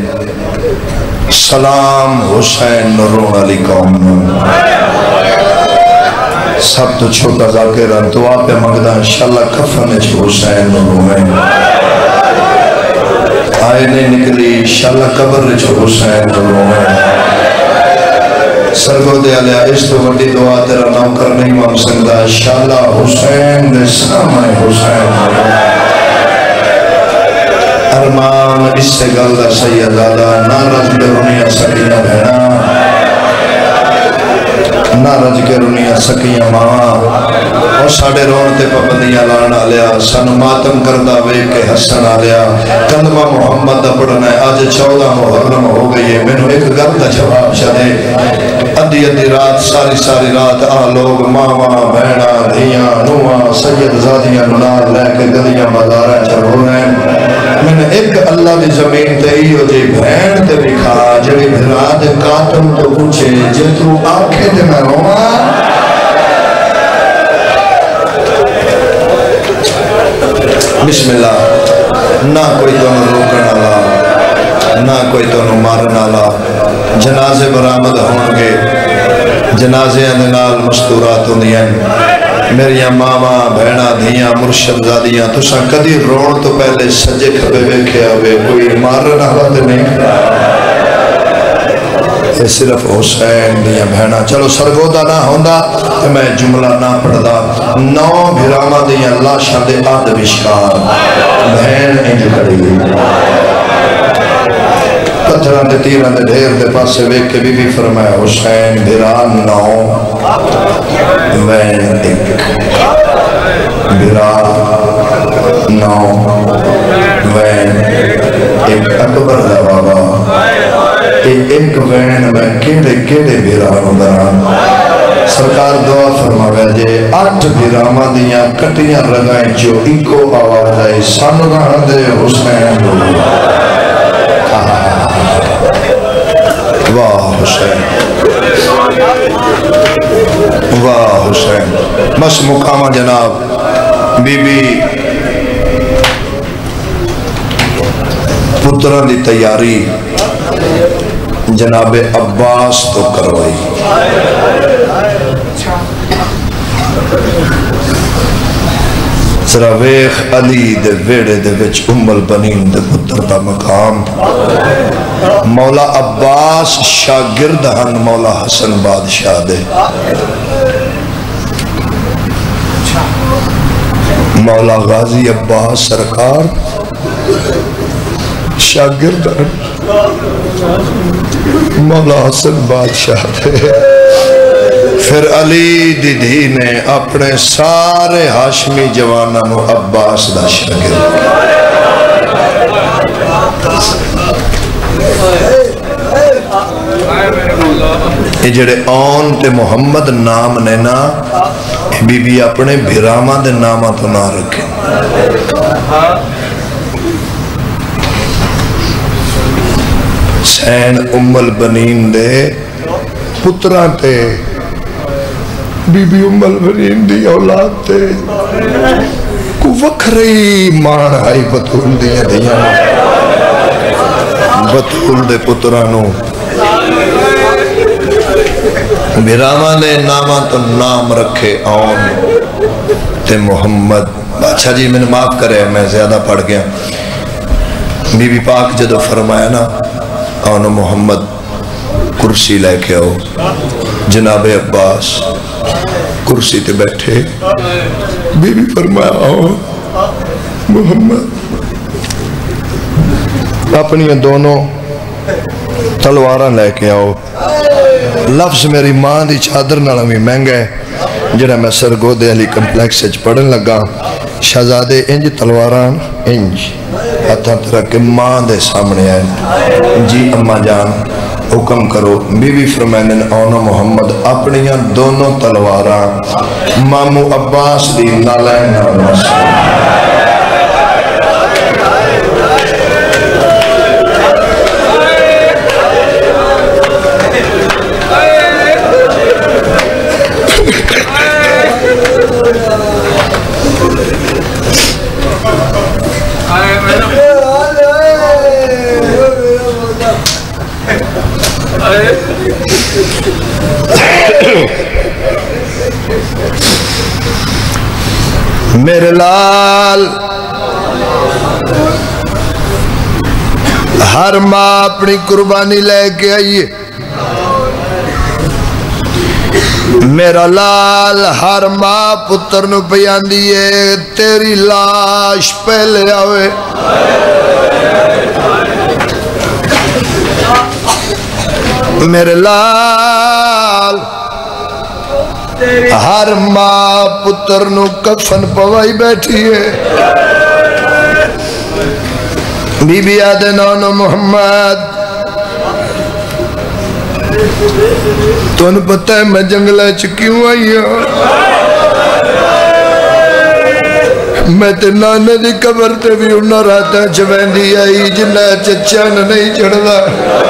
سلام حسین نرون علی قوم سب تو چھوٹا ذاکران تو آپ مگدہ انشاءاللہ کفن چھ حسین نرون آئے نہیں نکلی انشاءاللہ قبر چھ حسین نرون. سرگو دے علیہ اس تو بڑی دعا تیرا نام کر نہیں مانگ سکتا. انشاءاللہ حسین دے سامنے حسین ارمان اس سے گلدہ سیدادہ نہ رج کے رنیا سکیہ بہنا، نہ رج کے رنیا سکیہ ماں. اور ساڑھے رون تے پابندیاں لانا لیا سن ماتم کردہ ویک کے حسن آلیا. کلمہ محمد دا پڑھنا ہے آج چودہ محرم ہو گئی ہے. میں نے ایک گردہ جواب چاہے ادھی ادھی رات ساری ساری رات آ لوگ ماما بہنا دھیاں نواں سید زادیاں نال لے کے گلیاں بازارہ چلو رہے ہیں. میں نے ایک اللہ دی زمین تے ہی ہو جی بہن تے بکھا جڑی بھرا دے کاتم تو پوچھے جے تو آنکھیں تے میں رواں. بسم اللہ. نہ کوئی تو روکن آلا نہ کوئی تو مارن آلا. جنازے برآمد ہوں گے، جنازے اندنال مستورات ہوندیاں. میریاں ماما بہنا دھیاں مرشد زادیاں تسا کدی رون تو پہلے سجے کھبے ویکھے ہوئے کوئی مارن آلا تے نہیں. یہ صرف حسین دیاں بہنا. چلو سرگودہ نہ ہوندہ کہ میں جملہ نہ پڑھدا. نو بھراما دیاں لاشاں دے آدھ بشکار بہن انج کھڑی ہوئی پتھران دے تیران دے ڈھیر دے پاسے ویک کے بی بی فرمایا حسین بھران نو وین ایک بھران نو وین ایک اکبر دا بابا ایک وین میں کیڑے کیڑے بھران بران. سرکار دعا فرمایا جے آٹھ بھراما دیاں کٹیاں رگائیں جو ایکو آواز آئی سانگاں دے حسین واہ حسین واہ حسین. بس مقامہ جناب بی بی پتران دی تیاری جناب عباس تو کروائی. ذرا ویخ علی دے ویڑے دے وچ ام البنین دے پتر دا مقام. مولا عباس شاگرد ہن مولا حسن بادشاہ دے. مولا غازی عباس سرکار شاگرد ہن مولا حسن بادشاہ دے. پھر علی دی دھی نے اپنے سارے ہاشمی جوانہ نو عباس دا شاگرد. یہ جڑے آن تے محمد نام نے نا بی بی اپنے بھراما دے نامہ تو نہ رکھیں. حسین ام البنین دے پتران تے بی بی ام البنین دی اولاد تے کو وکھری مان آئی بطول دیا دیا بطول دے پترانوں بیراما نے نامہ تو نام رکھے آن تے محمد. اچھا جی میں نے معاف کرے میں زیادہ پڑھ گیا. بی بی پاک جدو فرمایا نا آن محمد کرسی لے کے آؤ. جناب عباس کرسی تے بیٹھے. بی بی فرمایا آن محمد اپنی دونوں تلواراں لے کے آؤ. لفظ میری ماں دی چادر نال بھی مہنگا ہے جڑا میں سرگودے علی کمپلیکس وچ پڑھن لگا. شہزادے انج تلواراں انج ہتھاں تے رکھ کے ماں دے سامنے آئے. جی اماں جان حکم کرو. بی بی فرمائن آنا محمد اپنیاں دونوں تلواراں مامو عباس دی نالین نامس میرے لال ہر ماں اپنی قربانی لے کے آئیے. میرا لال ہر ماں پتر نو پیان دیئے تیری لاش پہلے آوے. میرے لال ہر ماں پتر نو کفن پوائی بیٹھی ہے. بی بی آدن آنو محمد تو نے پتہ ہے میں جنگلہ چکیوں آئی ہوں. میں تے نانے دی قبر تے بھی انہا رہتا چوین دی آئی جنہ چچان نہیں چڑھدا.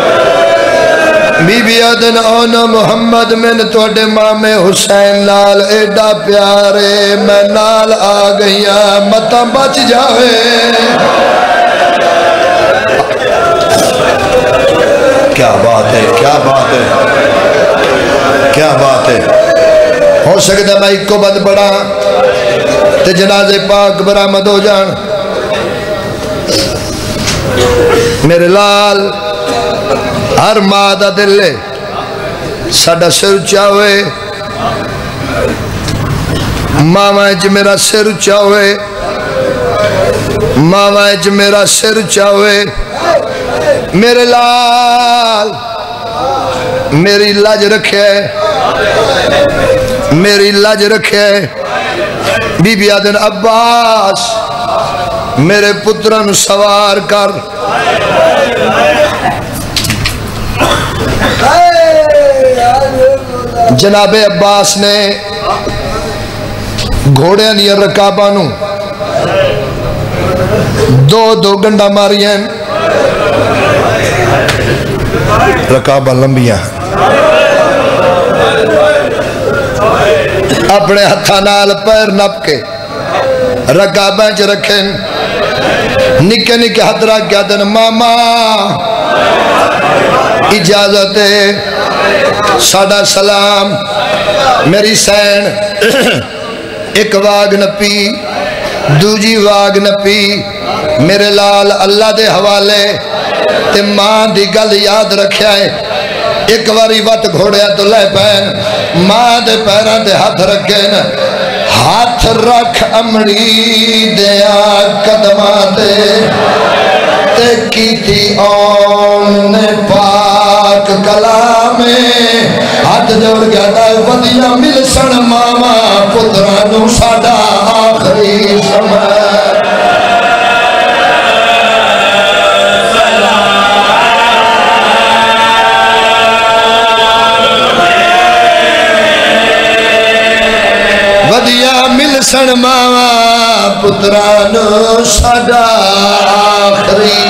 بی بی آدن آنا محمد میں نے توڑے مام حسین نال ایڈا پیارے میں نال آ گئیاں متاں بچ جاوے. کیا بات ہے کیا بات ہے کیا بات ہے. ہو سکتا میں ایک کو بند پڑا تے جنازے پاک برآمد ہو جان. میرے لال ہر ماں دا دل لے ساڑا سر چاہوے ماما اچ میرا سر چاہوے ماما اچ میرا سر چاہوے. میرے لال میری لاج رکھے میری لاج رکھے. بی بی آدن عباس میرے پترن سوار کر. جناب عباس نے گھوڑے نیا رکابانوں دو دو گنڈا ماری ہیں. رکابہ لمبیاں اپنے ہتھانال پیر نپ کے رکابیں چ رکھیں. نکے نکے ہاتھ رکھ گیا دن ماما اجازت ہے ساڑا سلام. میری سین ایک واگ نپی دوجی واگ نپی. میرے لال اللہ دے حوالے تے ماں دی گل یاد رکھیا ہے. ایک واری وقت گھوڑیا تو لے پین ماں دے پیران دے ہاتھ رکھیں. ہاتھ رکھ امڑی دیا قدماتے تے کی تھی آن پاک کلامیں. ہاتھ جوڑ گیا دائے ودیاں مل سن ماما پترانو ساڑا آخری سمے. سن ماوا پترانو ساڈا آخری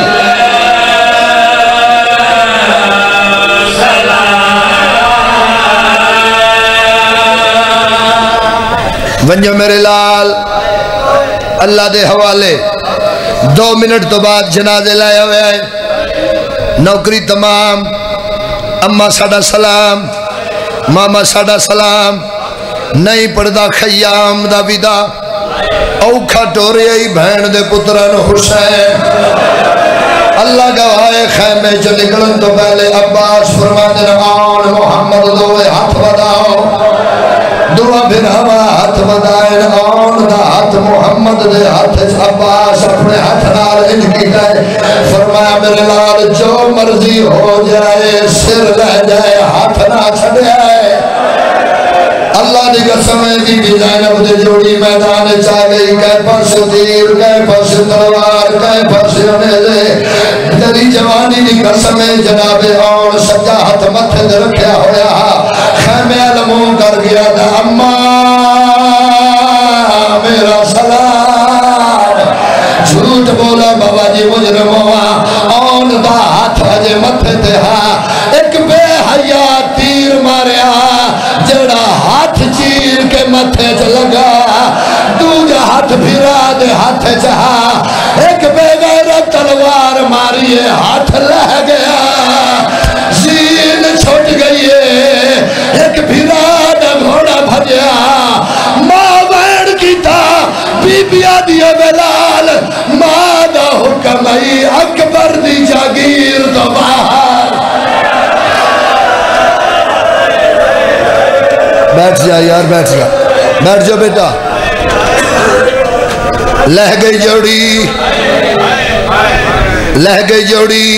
ونجو میرے لال اللہ دے حوالے دو منٹ تو بعد جنازے لائے ہوئے آئے نوکری تمام اماں ساڑا سلام ماما ساڑا سلام نہیں پڑھدا خیام دا ویدہ اوکھا ٹورے ای بہن دے پتران حسین اللہ گواہ خیمے جو نکلن تو پہلے عباس فرما دینا آن محمد دوئے ہاتھ بداؤ دعا پھر ہوا ہاتھ بدائن آن دا ہاتھ محمد دے ہاتھ عباس اپنے ہاتھ نال ان کی گئے فرمایا میرے لال جو مرضی ہو جائے سر لے جائے ہاتھ نہ چھڑے آئے اللہ دی قسم ہے دی بھی زینب دے جوڑی میدان چاہ گئی کہے پاس تیر کہے پاس تلوار کہے پاس امیدے تیری جوانی دی قسم ہے جناب آن سجا ہاتھ متھے دے رکھیا ہویا خیمے علموں کر گیا دا اماں میرا سلام جھوٹ بولا بابا جی مجرم ہوا آن دا ہاتھ اجے متھے تے ہاں ایک بے حیا تیر ماریا جڑا ہاتھ چیر کے متھے چ لگا دوجا ہاتھ پھرا دے ہاتھ چہا ایک بے غیرت تلوار ماریے ہاتھ لہ گیا زین چھوٹ گئی ایک پھرا دا گھوڑا بھجیا ماں وین کی تھا بی بیا دیا بلال ماں دا حکم ای اکبر دی جاگیر تو باہر بیٹھ جا یار بیٹھ جا بیٹھ جا بیٹا لہ گئی جوڑی لہ گئی جوڑی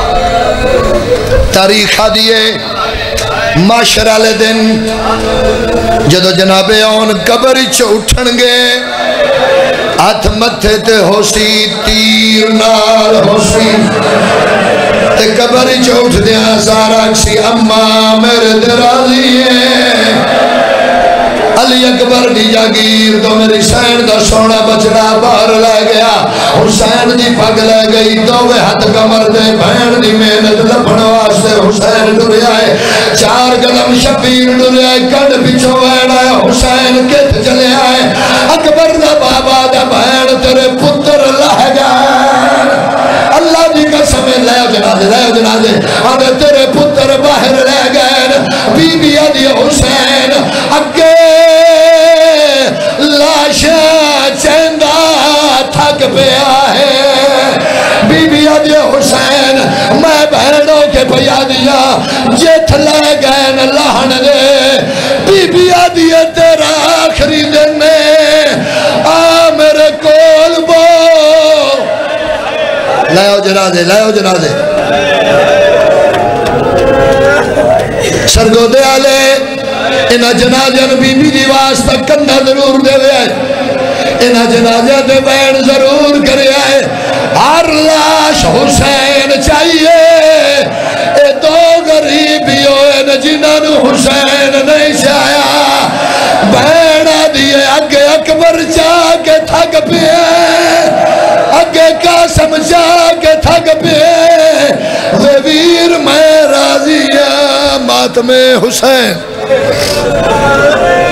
تاریخ دیئے معاشرہ لے دن جدو جناب آن قبر چو اٹھن گے ہاتھ متھے تے ہوسی تیر نال ہوسی تے قبر چو اٹھ دیا سارا کسی اماں میرے درازی ہے علی اکبر دی جاگیر تو میری حسین دا سونا بچڑا باہر لے گیا حسین دی پگ لے گئی دوے ہاتھ کمر دے بہن دی محنت لپن واسطے حسین ڈرے آئے چار قدم شبیر ڈرے آئے کڈ پچھو وین آئے حسین کت چلے آئے اکبر دا بابا دا بہن تیرے پتر لہ گئے اللہ دی قسم لے جنازے لے جنازے آدھے تیرے پتر باہر لے گئے بی بی آدھی حسین اگے لاشا چندہ تھک پیا ہے بی بی آدھی حسین میں بہنوں کے پیا دیا جیت لے گئے لہن دے بی بی آدھی تیرا آخری دن میں آ میرے کول بو لائیو جنازے لائیو جنازے سرگو دے آلے انہا جنازیاں بی بی دی واسطہ کندہ ضرور دے دے آئے انہا جنازیاں دے بین ضرور کرے آئے ہر لاش حسین چاہیے اے دو غریبیوں ان جنہاں حسین نہیں چاہیا بینہ دیئے اگے اکبر چاہ کے تھک پیے اگے قاسم چاہ کے تھک پیے ویر میں راضی ماتم حسین